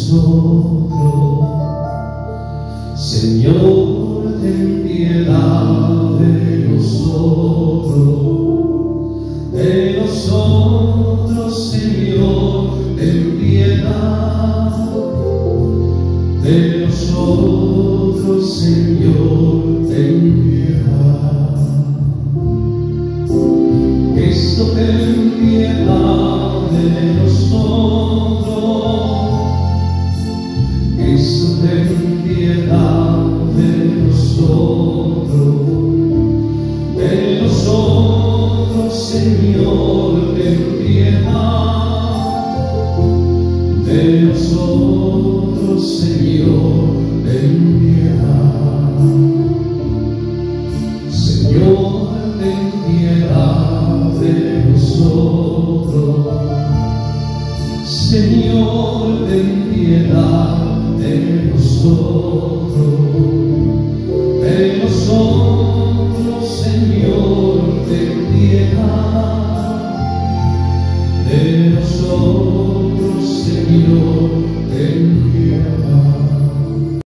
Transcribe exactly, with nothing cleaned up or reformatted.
nosotros. Señor, ten piedad de nosotros, de nosotros, Señor, ten piedad, de nosotros, Señor, ten piedad. Cristo, ten piedad de nosotros. Cristo, ten piedad de nosotros, de nosotros, Señor, ten piedad, de nosotros, Señor, ten piedad. Señor, ten piedad de nosotros. Señor,